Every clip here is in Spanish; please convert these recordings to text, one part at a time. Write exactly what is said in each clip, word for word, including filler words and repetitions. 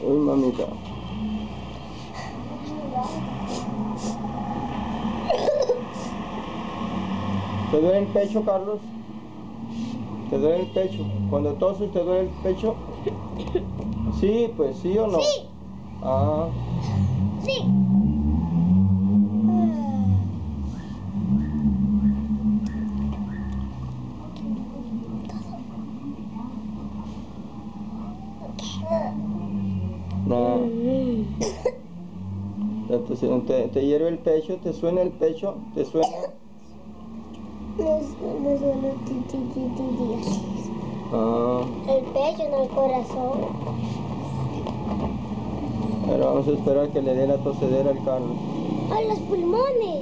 Uy, mamita. ¿Te duele el pecho, Carlos? ¿Te duele el pecho? Cuando toses, ¿te duele el pecho? Sí, pues sí o no. Sí. Ah. Sí. Nada. Entonces, ¿te, te hierve el pecho? ¿Te suena el pecho? ¿Te suena? Me, me suena ti, ti, ti, ti, ti. Ah. El pecho, no el corazón. Pero vamos a esperar que le dé la tosedera al Carlos. ¡Ay, los pulmones!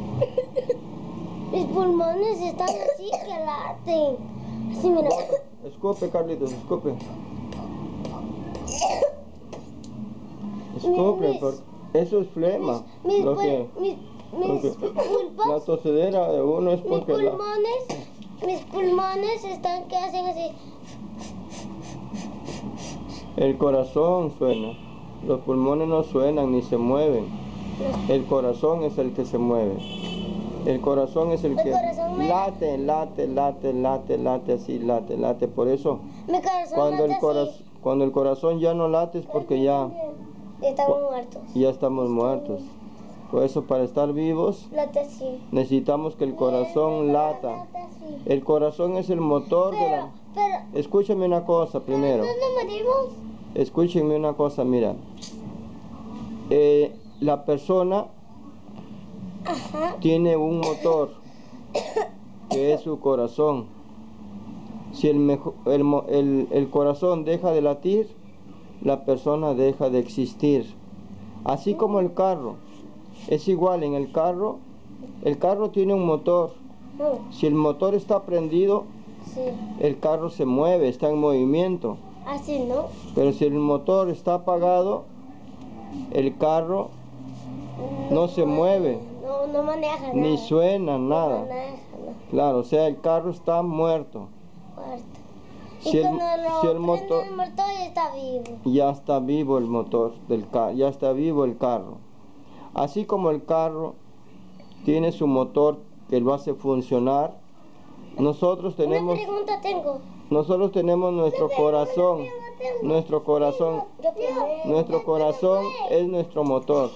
Mis pulmones están así que laten. Así, mira. Escupe, Carlitos, escupe. Escupe, Mis- porque eso es flema. Mis, Lo pul- que, mis, mis lo que- pulpos, la tosedera de uno es mis porque la, pulmones, mis pulmones están que hacen así. el corazón suena. Los pulmones no suenan ni se mueven. El corazón es el que se mueve. El corazón es el, El que corazón me- late, late, late, late, late, así, late, late. Por eso, Mi corazón cuando el, late cora- así. cuando el corazón ya no late es porque ya, Estamos muertos. ya estamos muertos. Por eso, para estar vivos, Late así. necesitamos que el corazón lata. Late así. El corazón es el motor de Pero, la... pero, Escúchame una cosa primero. ¿no nos morimos? Escúchenme una cosa, mira. Eh, la persona Ajá. tiene un motor, que es su corazón. Si el, mejo- el, mo- el- el corazón deja de latir, la persona deja de existir. Así como el carro. Es igual, en el carro, el carro tiene un motor. Mm, Si el motor está prendido, sí. el carro se mueve, está en movimiento. Así, ¿no? Pero si el motor está apagado, el carro no se mueve, No, no maneja nada. ni suena No nada. maneja nada. Claro, o sea, el carro está muerto. Muerto. Si Y el, cuando lo si el prende motor, el motor ya está vivo. ya está vivo el motor del carro, ya está vivo el carro. Así como el carro tiene su motor que lo hace funcionar, nosotros tenemos, Una pregunta tengo. nosotros tenemos nuestro corazón, nuestro corazón, Yo primero. nuestro corazón es nuestro motor.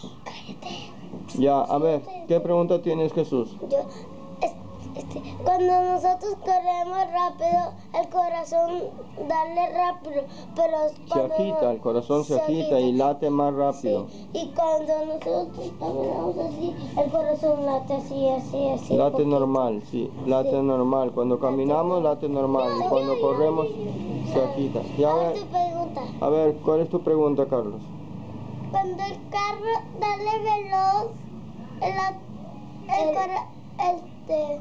Ya, a ver, ¿qué pregunta tienes, Jesús? Yo, es- este, cuando nosotros corremos rápido, el corazón dale rápido, pero Se cuando agita, el corazón se agita y late más rápido. Sí, y cuando nosotros caminamos así, el corazón late así, así, así. Late poquito. normal, sí, late Sí. normal. Cuando caminamos, late normal. Y cuando corremos, se agita. Y a Ahora ver, tu pregunta. a ver, ¿cuál es tu pregunta, Carlos? Cuando el carro dale veloz, el, el, cara- este,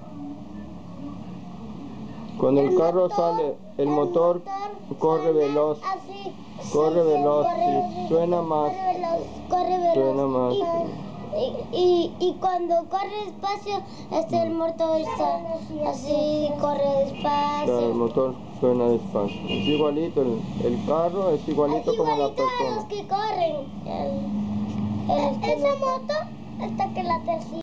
Cuando el carro motor- sale, el motor corre suena veloz. así. Corre Sí, veloz, corre sí, veloz, suena más. Corre veloz, corre veloz. Suena más, Y, sí. y, y, y cuando corre despacio, este el motor está así, corre O sea, el despacio. motor suena despacio. Es igualito, el, el carro es igualito Es como la igualito a los persona. que corren. El- el- Esa moto, hasta que la así.